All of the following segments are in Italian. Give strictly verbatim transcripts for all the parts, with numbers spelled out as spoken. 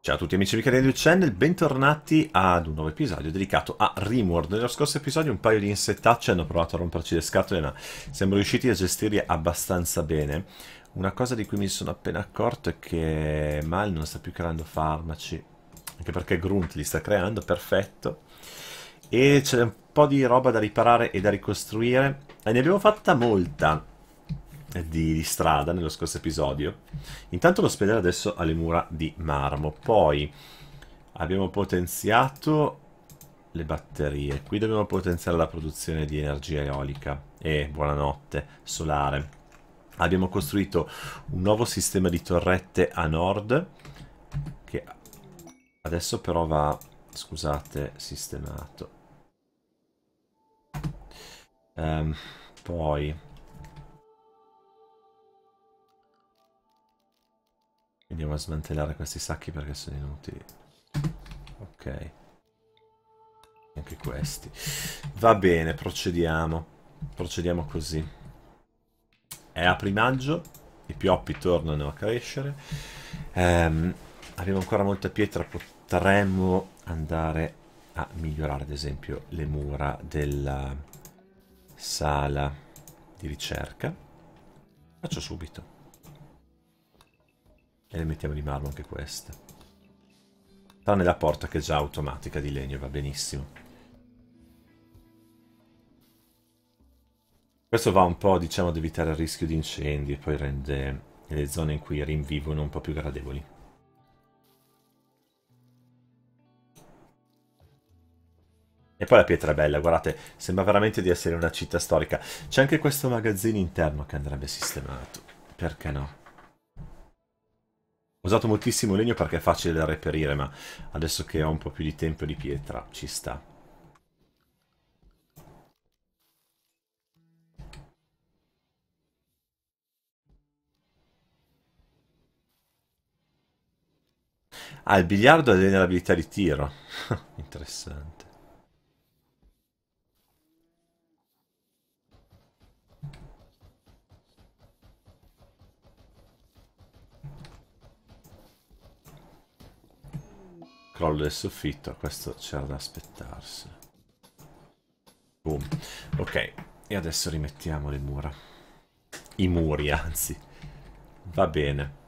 Ciao a tutti amici di Creative Channel, bentornati ad un nuovo episodio dedicato a Rimworld. Nello scorso episodio un paio di insettacci hanno provato a romperci le scatole, ma siamo riusciti a gestirli abbastanza bene. Una cosa di cui mi sono appena accorto è che Mal non sta più creando farmaci, anche perché Grunt li sta creando, perfetto. E c'è un po' di roba da riparare e da ricostruire, e ne abbiamo fatta molta di, di strada nello scorso episodio. Intanto l'ospedale adesso ha le mura di marmo. Poi abbiamo potenziato le batterie. Qui dobbiamo potenziare la produzione di energia eolica e, buonanotte, solare. Abbiamo costruito un nuovo sistema di torrette a nord che adesso però va, scusate, sistemato. Um, poi andiamo a smantellare questi sacchi perché sono inutili. Ok. Anche questi. Va bene, procediamo. Procediamo così. È apri maggio, i pioppi tornano a crescere. Ehm, abbiamo ancora molta pietra, potremmo andare a migliorare ad esempio le mura della sala di ricerca. Faccio subito. E le mettiamo di marmo anche queste. Tranne la porta che è già automatica di legno, va benissimo. Questo va un po', diciamo, ad evitare il rischio di incendi e poi rende le zone in cui rinvivono un po' più gradevoli. E poi la pietra è bella, guardate, sembra veramente di essere una città storica. C'è anche questo magazzino interno che andrebbe sistemato. Perché no? Ho usato moltissimo legno perché è facile da reperire, ma adesso che ho un po' più di tempo e di pietra, ci sta. Ah, il biliardo allena l'abilità di tiro. Interessante. Crollo del soffitto, questo c'era da aspettarsi. Boom. Ok, e adesso rimettiamo le mura. I muri, anzi. Va bene.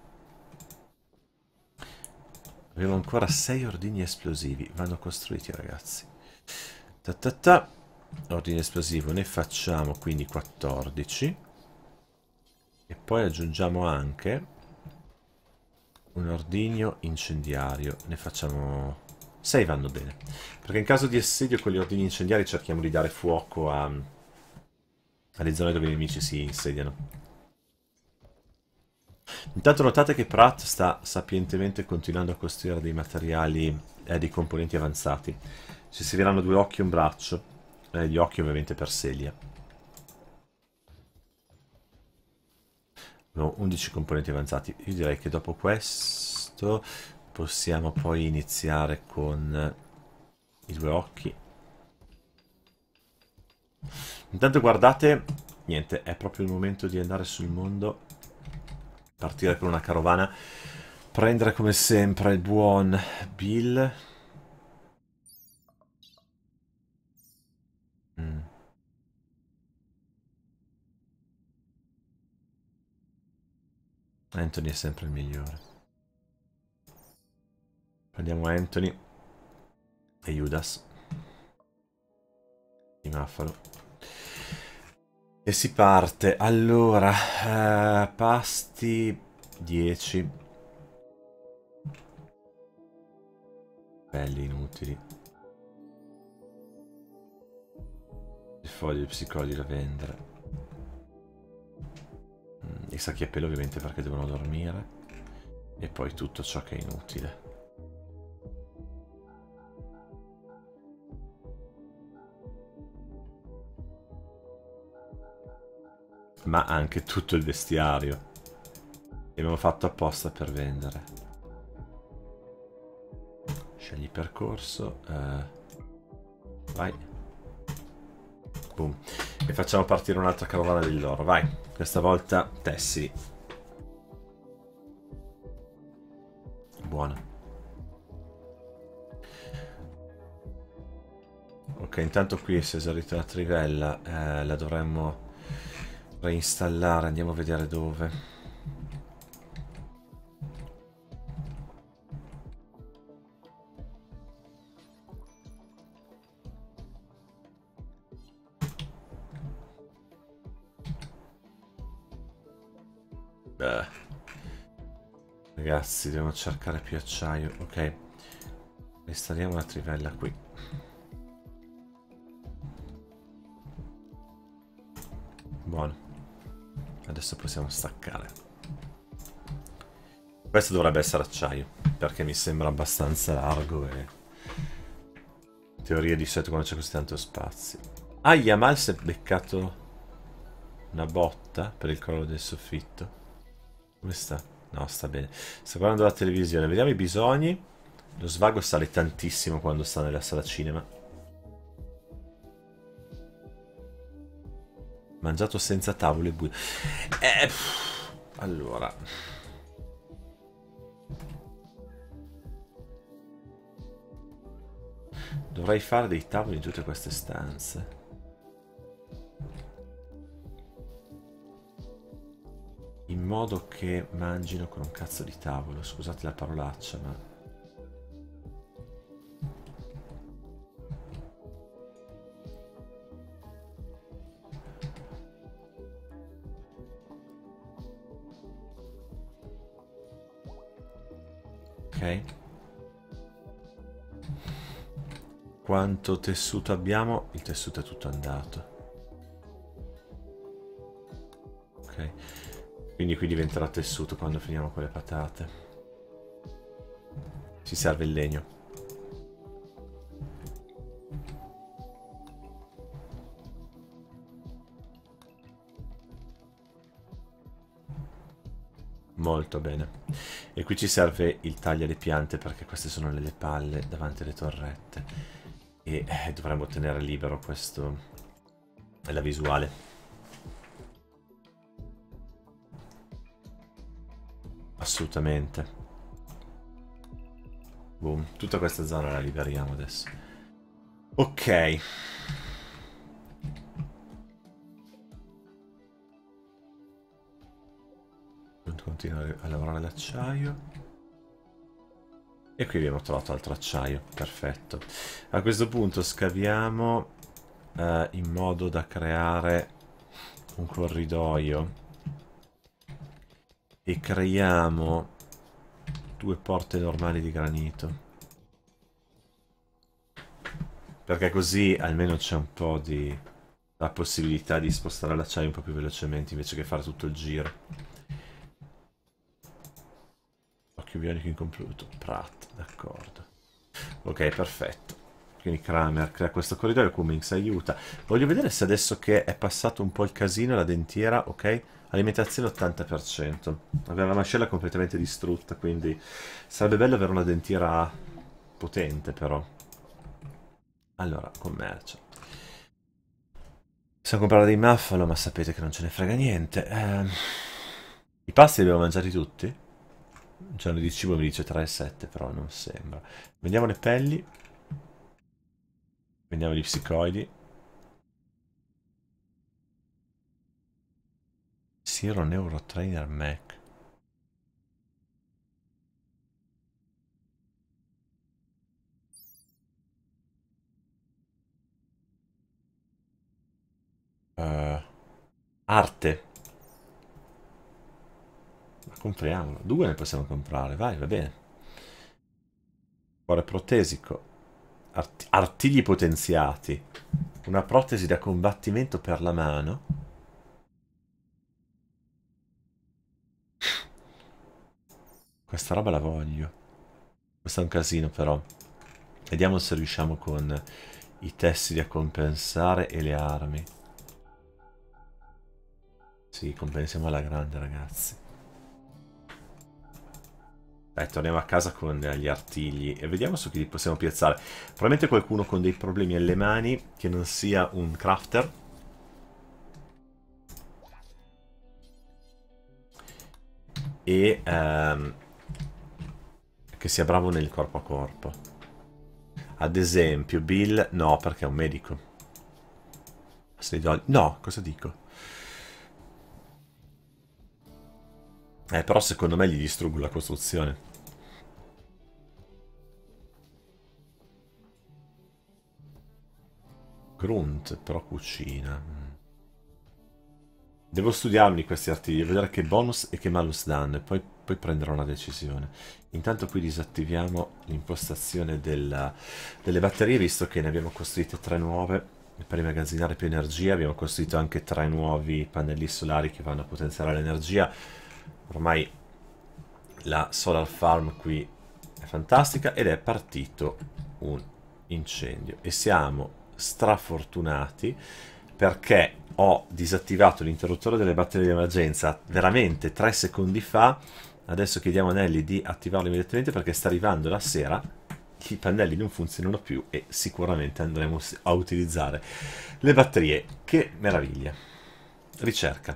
Abbiamo ancora sei ordini esplosivi. Vanno costruiti, ragazzi. Ta ta ta. Ordine esplosivo ne facciamo quindi quattordici. E poi aggiungiamo anche un ordigno incendiario. Ne facciamo sei, vanno bene. Perché in caso di assedio con gli ordini incendiari cerchiamo di dare fuoco a... alle zone dove i nemici si insediano. Intanto notate che Pratt sta sapientemente continuando a costruire dei materiali e eh, dei componenti avanzati. Ci serviranno due occhi e un braccio. Eh, gli occhi ovviamente per Celia. Abbiamo undici componenti avanzati. Io direi che dopo questo possiamo poi iniziare con i due occhi. Intanto guardate, niente, è proprio il momento di andare sul mondo. Partire con una carovana, prendere come sempre il buon Bill. Mm. Anthony è sempre il migliore. Prendiamo Anthony e Judas di Maffalo. E si parte. Allora, eh, pasti dieci. Belli inutili. I fogli psicologi da vendere. Mm, I sacchi a pelo ovviamente perché devono dormire. E poi tutto ciò che è inutile. Ma anche tutto il vestiario. E abbiamo fatto apposta per vendere. Scegli percorso. Eh, vai. Boom. E facciamo partire un'altra carovana dell'oro. Vai. Questa volta tessili. Buona. Ok, intanto qui si è esaurita la trivella, eh, la dovremmo reinstallare, andiamo a vedere dove. Beh. Ragazzi, dobbiamo cercare più acciaio. Ok, installiamo la trivella qui. Buono. Adesso possiamo staccare. Questo dovrebbe essere acciaio, perché mi sembra abbastanza largo e... in teoria di solito quando c'è così tanto spazio. Ah, Yamal si è beccato una botta per il crollo del soffitto. Come sta? No, sta bene. Sta guardando la televisione. Vediamo i bisogni. Lo svago sale tantissimo quando sta nella sala cinema. Mangiato senza tavole buie. Eh, pff, allora. Dovrei fare dei tavoli in tutte queste stanze. In modo che mangino con un cazzo di tavolo. Scusate la parolaccia, ma... ok. Quanto tessuto abbiamo? Il tessuto è tutto andato. Ok. Quindi qui diventerà tessuto quando finiamo con le patate. Ci serve il legno. Molto bene. E qui ci serve il taglio alle piante perché queste sono le palle davanti alle torrette. E eh, dovremmo tenere libero questo... è la visuale. Assolutamente. Boom. Tutta questa zona la liberiamo adesso. Ok. Continuare a lavorare l'acciaio. E qui abbiamo trovato altro acciaio. Perfetto. A questo punto scaviamo eh, in modo da creare un corridoio. E creiamo due porte normali di granito. Perché così almeno c'è un po' di... la possibilità di spostare l'acciaio un po' più velocemente invece che fare tutto il giro. Occhio bionico incompluto. Pratt, d'accordo. Ok, perfetto. Quindi Kramer crea questo corridoio, Cummings aiuta. Voglio vedere se adesso che è passato un po' il casino la dentiera, ok? Alimentazione ottanta per cento. Abbiamo la mascella completamente distrutta, quindi sarebbe bello avere una dentiera potente però. Allora, commercio. Possiamo comprare dei muffalo, ma sapete che non ce ne frega niente. Eh, I pasti li abbiamo mangiati tutti? Il giorno di cibo mi dice tre e sette, però non sembra. Vendiamo le pelli. Vendiamo gli psicoidi. Zero Neurotrainer Mac. Uh, arte. Ma compriamolo. Due ne possiamo comprare, vai, va bene. Cuore protesico. Art artigli potenziati. Una protesi da combattimento per la mano. Questa roba la voglio. Questo è un casino però. Vediamo se riusciamo con i tessili a compensare e le armi. Sì, compensiamo alla grande, ragazzi. Dai, torniamo a casa con gli artigli e vediamo su chi li possiamo piazzare. Probabilmente qualcuno con dei problemi alle mani, che non sia un crafter. E... Um, che sia bravo nel corpo a corpo. Ad esempio, Bill... No, perché è un medico. Se li do... No, cosa dico? Eh, però secondo me gli distruggo la costruzione. Grunt, però cucina. Mm. Devo studiarmi questi artigli, vedere che bonus e che malus danno e poi, poi prenderò una decisione. Intanto qui disattiviamo l'impostazione della- delle batterie, visto che ne abbiamo costruite tre nuove. Per immagazzinare più energia abbiamo costruito anche tre nuovi pannelli solari che vanno a potenziare l'energia. Ormai la solar farm qui è fantastica ed è partito un incendio e siamo strafortunati perché ho disattivato l'interruttore delle batterie di emergenza veramente tre secondi fa. Adesso chiediamo a Nelly di attivarlo immediatamente perché sta arrivando la sera, i pannelli non funzionano più e sicuramente andremo a utilizzare le batterie. Che meraviglia. Ricerca.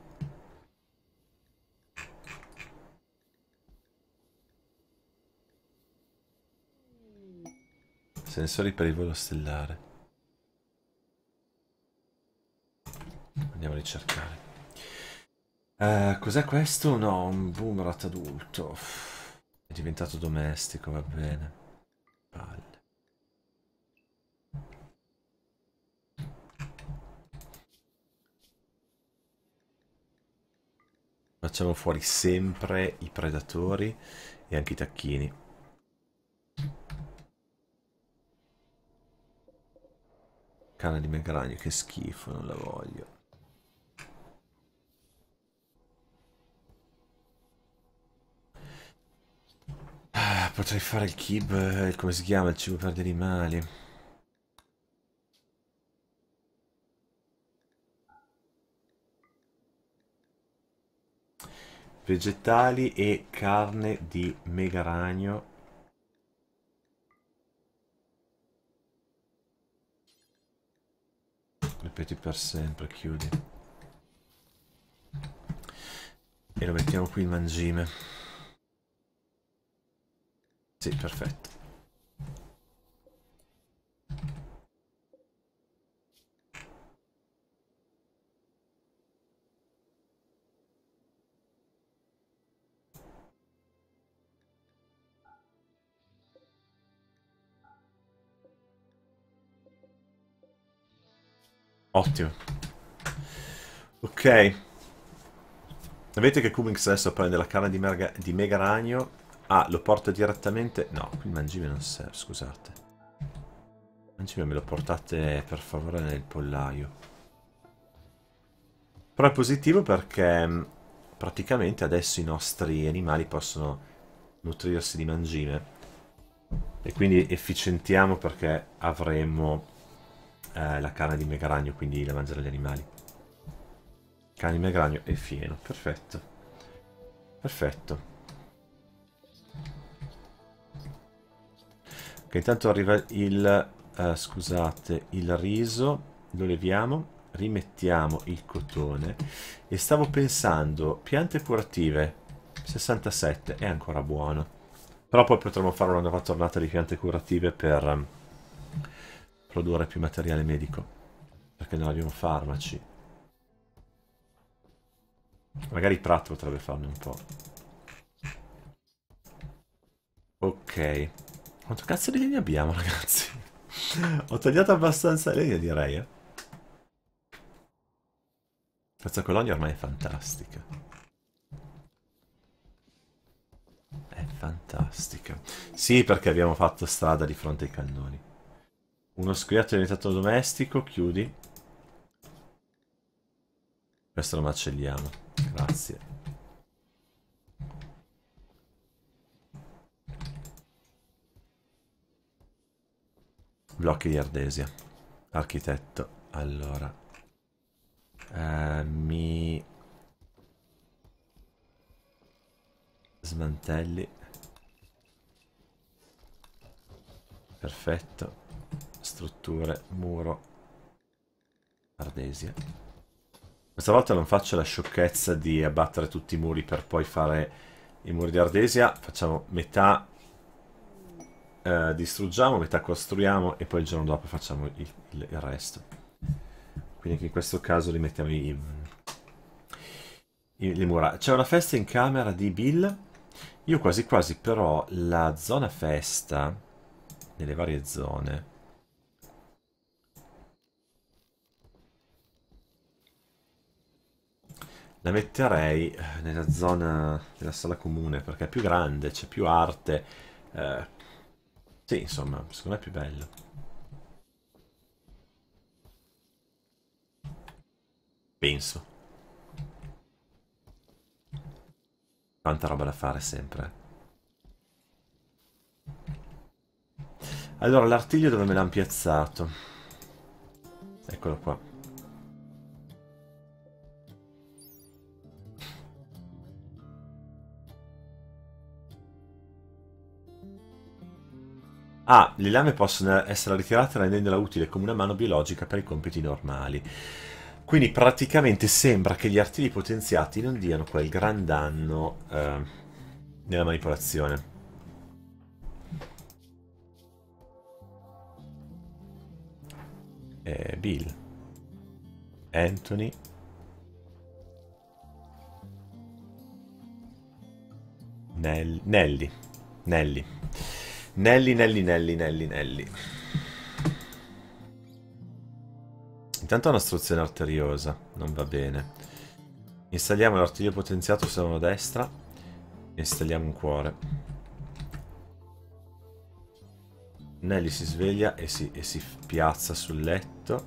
Sensori per il volo stellare. Andiamo a ricercare. Uh, cos'è questo? No, un boomerang adulto. È diventato domestico, va bene. Palle. Facciamo fuori sempre i predatori e anche i tacchini. Canna di megaragno, che schifo, non la voglio. Ah, potrei fare il kib, eh, come si chiama, il cibo per gli animali. Vegetali e carne di megaragno. Ripeti per sempre, chiudi. E lo mettiamo qui il mangime. Sì, perfetto. Ottimo. Ok. Vedete che Kumix adesso prende la carne di, merga, di mega ragno. Ah, lo porta direttamente... No, qui il mangime non serve, scusate. Il mangime me lo portate per favore nel pollaio. Però è positivo perché praticamente adesso i nostri animali possono nutrirsi di mangime. E quindi efficientiamo perché avremo eh, la carne di megaragno, quindi da mangiare agli animali. Carne di megaragno e fieno, perfetto. Perfetto. Ok, intanto arriva il... Uh, scusate, il riso, lo leviamo, rimettiamo il cotone e stavo pensando, piante curative, sessantasette, è ancora buono. Però poi potremmo fare una nuova tornata di piante curative per um, produrre più materiale medico, perché non abbiamo farmaci. Magari Pratt potrebbe farne un po'. Ok. Quanto cazzo di legna abbiamo, ragazzi? Ho tagliato abbastanza legna, direi, eh. Questa colonia ormai è fantastica. È fantastica. Sì, perché abbiamo fatto strada di fronte ai cannoni. Uno scoiattolo è diventato domestico, chiudi. Questo lo macelliamo. Grazie. Blocchi di ardesia. Architetto. Allora. Eh, mi... Smantelli. Perfetto. Strutture. Muro. Ardesia. Questa volta non faccio la sciocchezza di abbattere tutti i muri per poi fare i muri di ardesia. Facciamo metà eh, distruggiamo, metà costruiamo e poi il giorno dopo facciamo il, il- il resto. Quindi anche in questo caso rimettiamo i, i- le mura. C'è una festa in camera di Bill. Io quasi quasi però la zona festa, nelle varie zone, la metterei eh, nella zona della sala comune perché è più grande, c'è più arte. eh, sì, insomma, secondo me è più bello. Penso. Tanta roba da fare sempre. Allora, l'artiglio dove me l'hanno piazzato? Eccolo qua. Ah, le lame possono essere ritirate rendendola utile come una mano biologica per i compiti normali. Quindi praticamente sembra che gli artigli potenziati non diano quel gran danno eh, nella manipolazione. Eh, Bill, Anthony, Nell- Nelly, Nelly, Nelly, Nelly, Nelly, Nelly, Nelly. Intanto è un'ostruzione arteriosa, non va bene. Installiamo l'artiglio potenziato sulla mano destra e installiamo un cuore. Nelly si sveglia e si, e si piazza sul letto.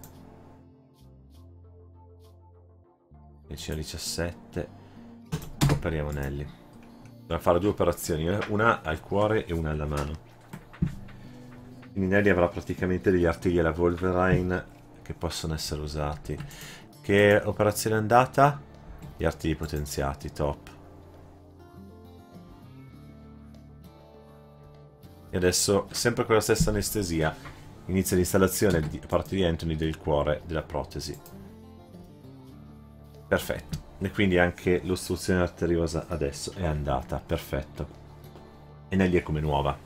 Decina diciassette. Operiamo Nelly. Dobbiamo fare due operazioni, una al cuore e una alla mano. Quindi Nelly avrà praticamente degli artigli alla Wolverine che possono essere usati. Che operazione è andata? Gli artigli potenziati, top. E adesso, sempre con la stessa anestesia, inizia l'installazione a parte di Anthony del cuore della protesi. Perfetto. E quindi anche l'ostruzione arteriosa adesso è andata. Perfetto. E Nelly è come nuova.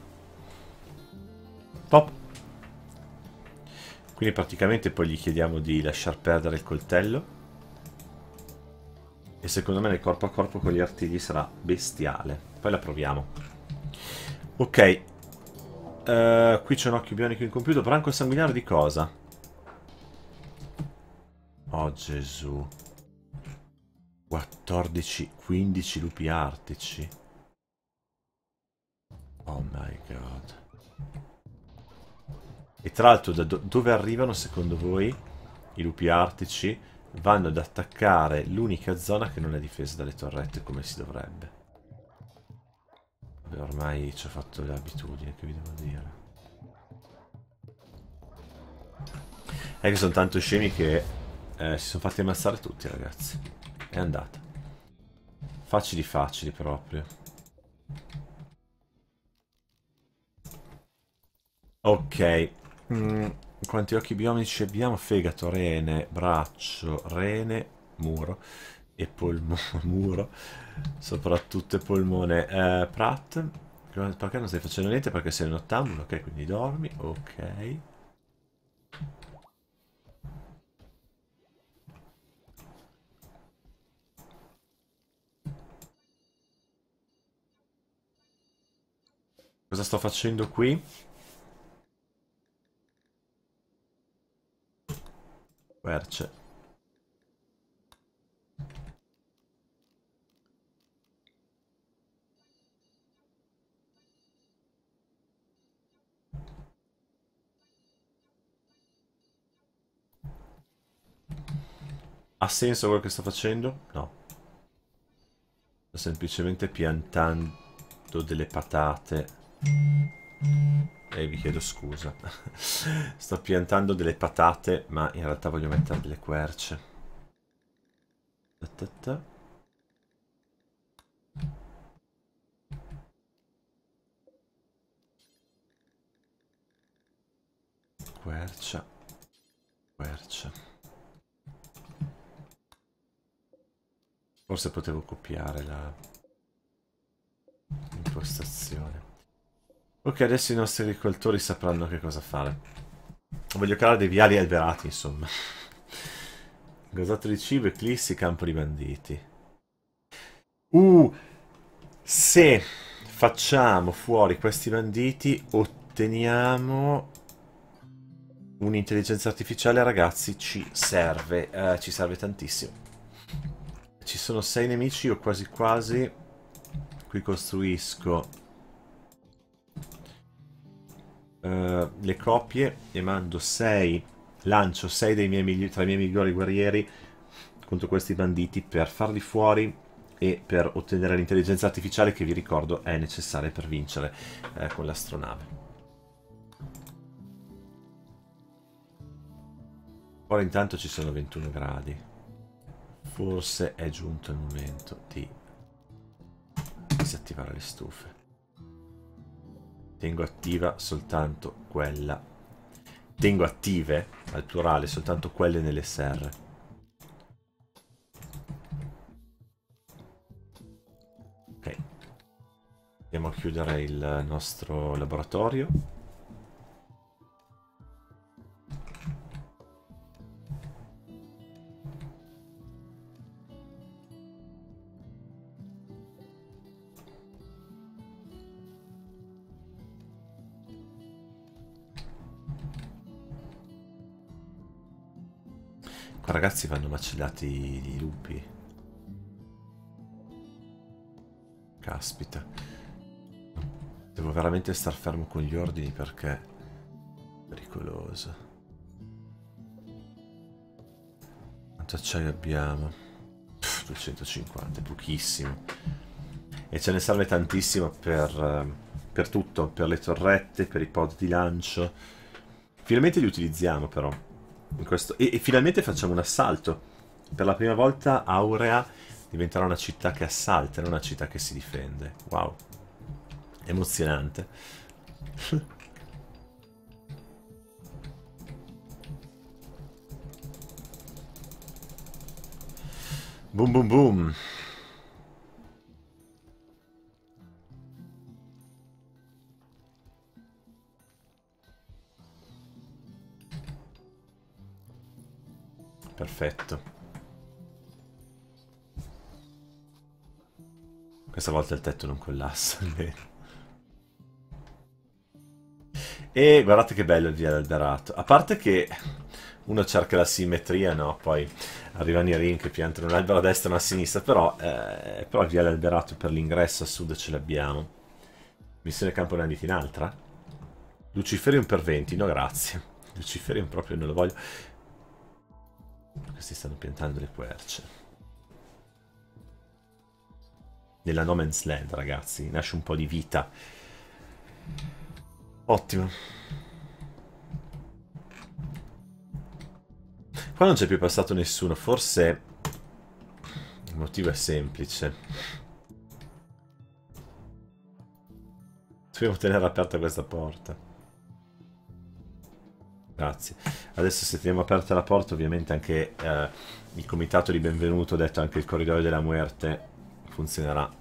Top. Quindi praticamente poi gli chiediamo di lasciar perdere il coltello. E secondo me nel corpo a corpo con gli artigli sarà bestiale. Poi la proviamo. Ok. Uh, qui c'è un occhio bionico incompiuto. Branco sanguinario di cosa? Oh Gesù. quattordici, quindici lupi artici. Oh my god. E tra l'altro da do dove arrivano secondo voi i lupi artici? Vanno ad attaccare l'unica zona che non è difesa dalle torrette come si dovrebbe. Vabbè, ormai ci ho fatto l'abitudine, che vi devo dire. È che sono tanto scemi che eh, si sono fatti ammazzare tutti, ragazzi. È andata. Facili facili proprio. Ok. Mm, quanti occhi bionici abbiamo? Fegato, rene, braccio, rene, muro e polmone. Muro. Soprattutto polmone. Eh, Pratt. Perché non stai facendo niente? Perché sei un ottambulo. Ok, quindi dormi. Ok. Cosa sto facendo qui? Querce. Ha senso quello che sto facendo? No. Sto semplicemente piantando delle patate. E vi chiedo scusa. Sto piantando delle patate, ma in realtà voglio mettere delle querce. Ta ta ta. Quercia. Quercia. Forse potevo copiare la impostazione. Ok, adesso i nostri agricoltori sapranno che cosa fare. Voglio creare dei viali alberati, insomma. Gasato di cibo, eclissi, campo di banditi. Uh, se facciamo fuori questi banditi, otteniamo un'intelligenza artificiale, ragazzi, ci serve, eh, ci serve tantissimo. Ci sono sei nemici, io quasi quasi qui costruisco uh, le coppie e mando sei, lancio sei dei miei migli- tra i miei migliori guerrieri contro questi banditi per farli fuori e per ottenere l'intelligenza artificiale che vi ricordo è necessaria per vincere eh, con l'astronave. Ora intanto ci sono ventuno gradi. Forse è giunto il momento di disattivare le stufe. Tengo attiva soltanto quella. Tengo attive, al plurale, soltanto quelle nelle serre. Ok. Andiamo a chiudere il nostro laboratorio. Qua ragazzi vanno macellati i lupi. Caspita. Devo veramente star fermo con gli ordini perché è pericoloso. Quanto acciaio abbiamo? Pff, duecentocinquanta, pochissimo. E ce ne serve tantissimo per, per tutto, per le torrette, per i pod di lancio. Finalmente li utilizziamo però. In questo... e, e finalmente facciamo un assalto. Per la prima volta Aurea diventerà una città che assalta, non una città che si difende. Wow. Emozionante. Boom boom boom. Perfetto. Questa volta il tetto non collassa, almeno. E guardate che bello il via alberato. A parte che uno cerca la simmetria, no? Poi arrivano i ring che piantano un albero a destra e uno a sinistra, però, eh, però il via alberato per l'ingresso a sud ce l'abbiamo. Missione campo nanditi in altra? Luciferium per venti, no grazie. Luciferium proprio non lo voglio. Questi stanno piantando le querce. Nella No Man's Land, ragazzi, nasce un po' di vita. Ottimo. Qua non c'è più passato nessuno, forse il motivo è semplice. Dobbiamo tenere aperta questa porta. Grazie. Adesso se teniamo aperta la porta, ovviamente anche eh, il comitato di benvenuto, detto anche il corridoio della muerte, funzionerà.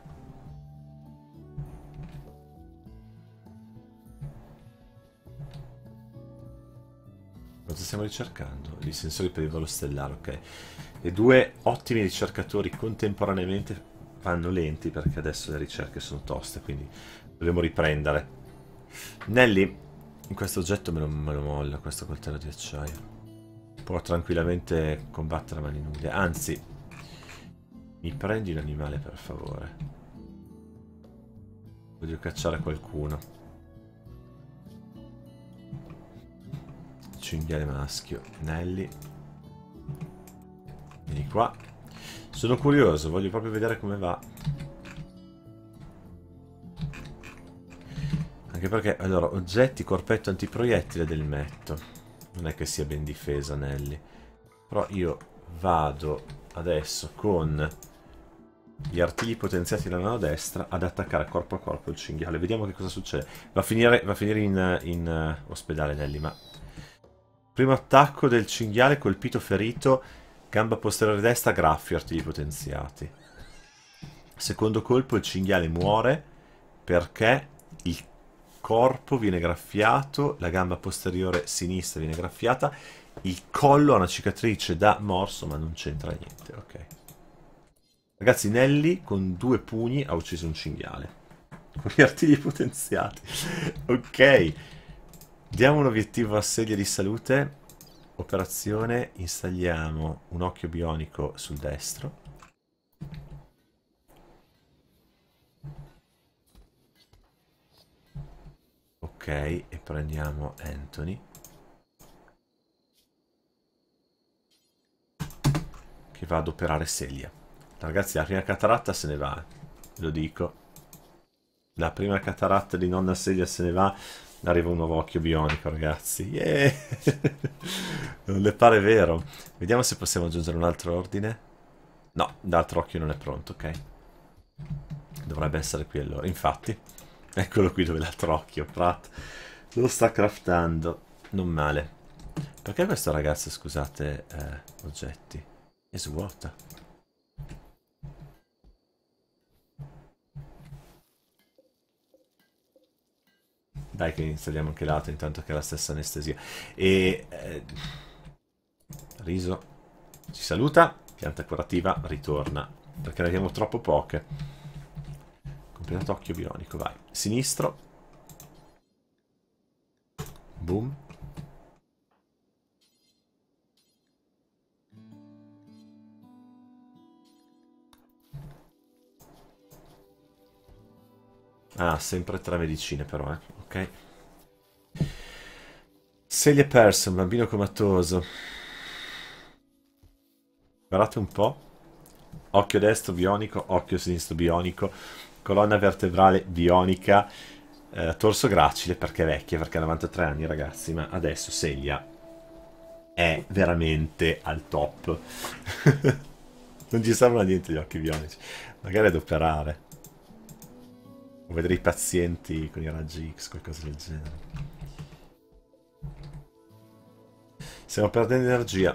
Cosa stiamo ricercando? I sensori per il volo stellare, ok. E due ottimi ricercatori contemporaneamente vanno lenti perché adesso le ricerche sono toste, quindi dobbiamo riprendere. Nelly, in questo oggetto me lo, me lo molla, questo coltello di acciaio. Può tranquillamente combattere a mani nude. Anzi, mi prendi un animale per favore. Voglio cacciare qualcuno. Cinghiale maschio. Nelly. Vieni qua. Sono curioso, voglio proprio vedere come va. Anche perché, allora, oggetti, corpetto antiproiettile del metto. Non è che sia ben difesa Nelly. Però io vado adesso con gli artigli potenziati nella mano destra ad attaccare corpo a corpo il cinghiale. Vediamo che cosa succede. Va a finire, va a finire in, in uh, ospedale Nelly, ma... Primo attacco del cinghiale, colpito, ferito, gamba posteriore destra, graffio, artigli potenziati. Secondo colpo il cinghiale muore perché il corpo viene graffiato, la gamba posteriore sinistra viene graffiata, il collo ha una cicatrice da morso, ma non c'entra niente, ok. Ragazzi, Nelly con due pugni ha ucciso un cinghiale. Con gli artigli potenziati. Ok. Diamo un obiettivo a Celia di salute. Operazione, installiamo un occhio bionico sul destro. Ok, e prendiamo Anthony. Che va ad operare Celia. Ragazzi, la prima cataratta se ne va, ve lo dico. La prima cataratta di nonna Celia se ne va, arriva un nuovo occhio bionico, ragazzi. Yeah! Non le pare vero. Vediamo se possiamo aggiungere un altro ordine. No, l'altro occhio non è pronto, ok. Dovrebbe essere qui allora. Infatti, eccolo qui dove l'altro occhio. Pratt lo sta craftando. Non male. Perché questa ragazza, scusate, eh, oggetti? È svuota. Dai che installiamo anche l'altro intanto che ha la stessa anestesia. E... Eh, riso. Ci saluta. Pianta curativa ritorna. Perché ne abbiamo troppo poche. Completato occhio bionico, vai. Sinistro. Boom. Ah, sempre tre medicine però, eh. Ok. Celia Person, bambino comatoso. Guardate un po'. Occhio destro bionico, occhio sinistro bionico, colonna vertebrale bionica, eh, torso gracile perché è vecchia, perché ha novantatré anni ragazzi, ma adesso Celia è veramente al top. Non ci servono a niente gli occhi bionici, magari ad operare. O vedere i pazienti con i raggi X, qualcosa del genere. Stiamo perdendo energia.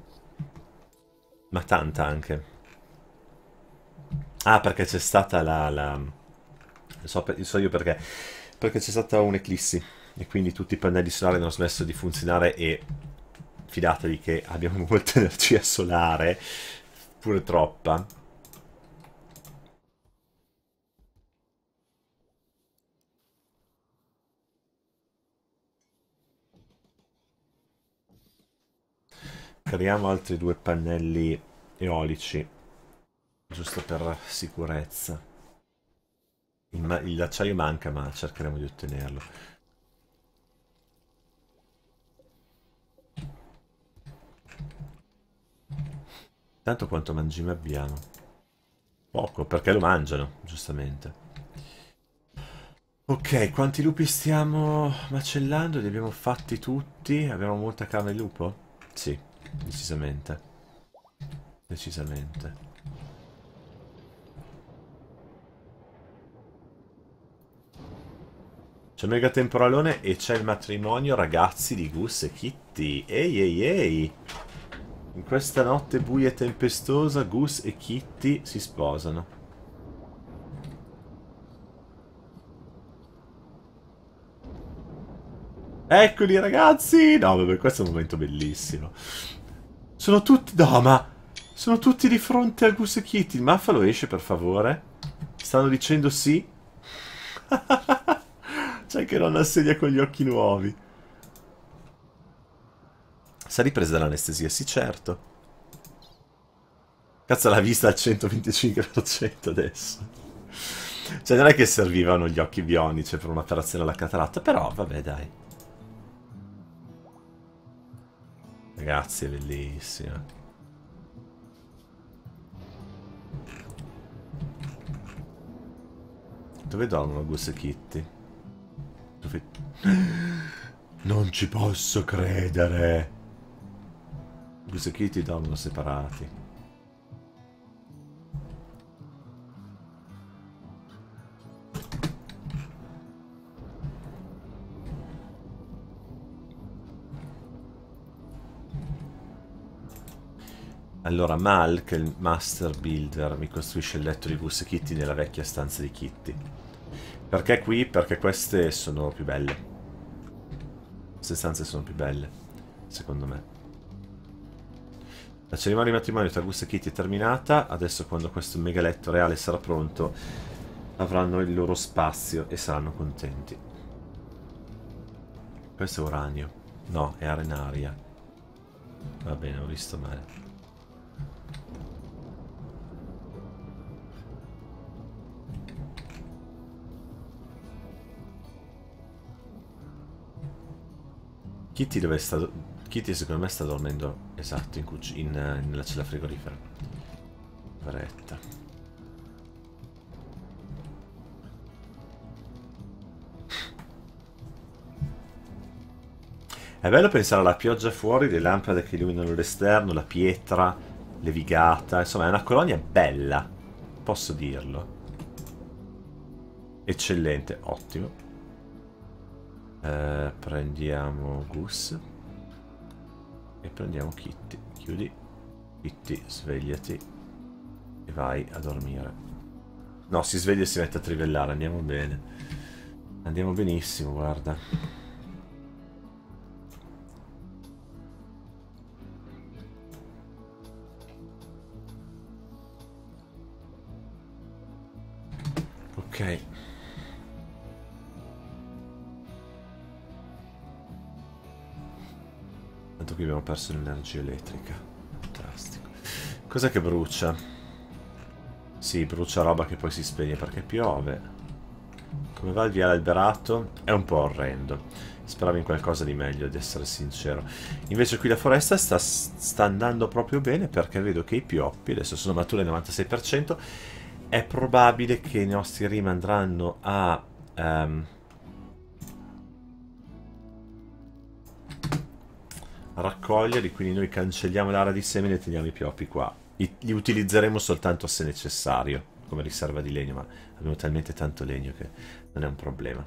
Ma tanta anche. Ah, perché c'è stata la... la... So, so io perché. Perché c'è stata un'eclissi. E quindi tutti i pannelli solari hanno smesso di funzionare e... Fidatevi che abbiamo molta energia solare. Pure troppa. Creiamo altri due pannelli eolici. Giusto per sicurezza. L'acciaio manca, ma cercheremo di ottenerlo. Tanto quanto mangime abbiamo? Poco, perché lo mangiano, giustamente. Ok, quanti lupi stiamo macellando? Li abbiamo fatti tutti? Abbiamo molta carne di lupo? Sì, decisamente. Decisamente. C'è il mega temporalone e c'è il matrimonio, ragazzi, di Gus e Kitty. Ehi, ehi, ehi! In questa notte buia e tempestosa, Gus e Kitty si sposano. Eccoli, ragazzi! No, vabbè, questo è un momento bellissimo. Sono tutti... No, ma... Sono tutti di fronte a Gus e Kitty. Il maffalo esce, per favore. Stanno dicendo sì. C'è che nonna sedia con gli occhi nuovi. Sei ripresa dall'anestesia? Sì, certo. Cazzo, l'ha vista al centoventicinque per cento adesso. Cioè, non è che servivano gli occhi bionici per un'operazione alla cataratta, però, vabbè, dai. Ragazzi, è bellissima. Dove dormono Gus e Kitty? Dove... Non ci posso credere. Gus e Kitty dormono separati. Allora, Mal, che è il master builder, mi costruisce il letto di Gus e Kitty nella vecchia stanza di Kitty. Perché qui? Perché queste sono più belle. Queste stanze sono più belle, secondo me. La cerimonia di matrimonio tra Gus e Kitty è terminata. Adesso, quando questo megaletto reale sarà pronto, avranno il loro spazio e saranno contenti. Questo è uranio. No, è arenaria. Va bene, ho visto male. Kitty dove sta... Kitty secondo me sta dormendo, esatto, in cuc... in, uh, nella cella frigorifera. Veretta. È bello pensare alla pioggia fuori, le lampade che illuminano l'esterno, la pietra levigata, insomma è una colonia bella, posso dirlo. Eccellente, ottimo. Eh, prendiamo Gus e prendiamo Kitty. Chiudi. Kitty, svegliati e vai a dormire. No, si sveglia e si mette a trivellare. Andiamo bene. Andiamo benissimo, guarda. Ok. Tanto qui abbiamo perso l'energia elettrica. Fantastico. Cos'è che brucia? Sì, brucia roba che poi si spegne perché piove. Come va il viale alberato? È un po' orrendo. Speravo in qualcosa di meglio, ad essere sincero. Invece qui la foresta sta, sta andando proprio bene perché vedo che i pioppi, adesso sono maturi al novantasei per cento, è probabile che i nostri rimi andranno a... Um, raccoglierli, quindi noi cancelliamo l'area di semine e teniamo i pioppi qua. I, li utilizzeremo soltanto se necessario, come riserva di legno, ma abbiamo talmente tanto legno che non è un problema.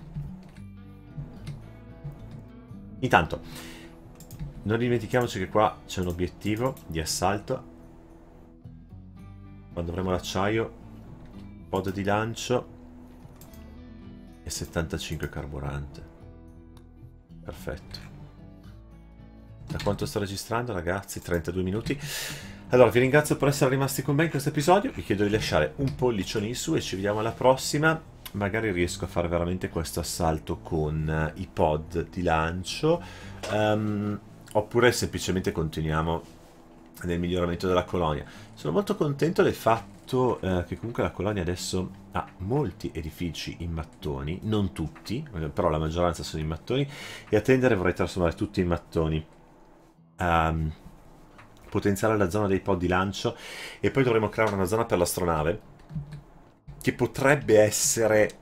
Intanto, non dimentichiamoci che qua c'è un obiettivo di assalto. Quando avremo l'acciaio, pod di lancio e settantacinque carburante. Perfetto. Da quanto sto registrando, ragazzi? trentadue minuti. Allora, vi ringrazio per essere rimasti con me in questo episodio. Vi chiedo di lasciare un pollicione in su e ci vediamo alla prossima. Magari riesco a fare veramente questo assalto con i pod di lancio. Um, oppure semplicemente continuiamo nel miglioramento della colonia. Sono molto contento del fatto eh, che comunque la colonia adesso ha molti edifici in mattoni. Non tutti, però la maggioranza sono in mattoni. E a tendere vorrei trasformare tutti in mattoni. Um, potenziare la zona dei pod di lancio e poi dovremo creare una zona per l'astronave che potrebbe essere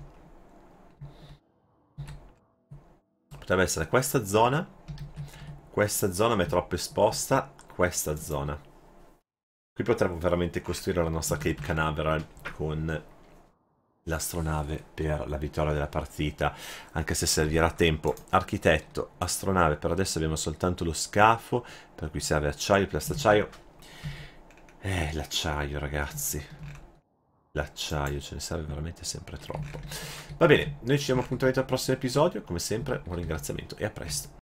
potrebbe essere questa zona, questa zona ma è troppo esposta, questa zona. Qui potremmo veramente costruire la nostra Cape Canaveral con l'astronave per la vittoria della partita, anche se servirà tempo. Architetto, astronave, per adesso abbiamo soltanto lo scafo, per cui serve acciaio, plastacciaio. Eh, l'acciaio, ragazzi. L'acciaio, ce ne serve veramente sempre troppo. Va bene, noi ci diamo appuntamento al prossimo episodio, come sempre un ringraziamento e a presto.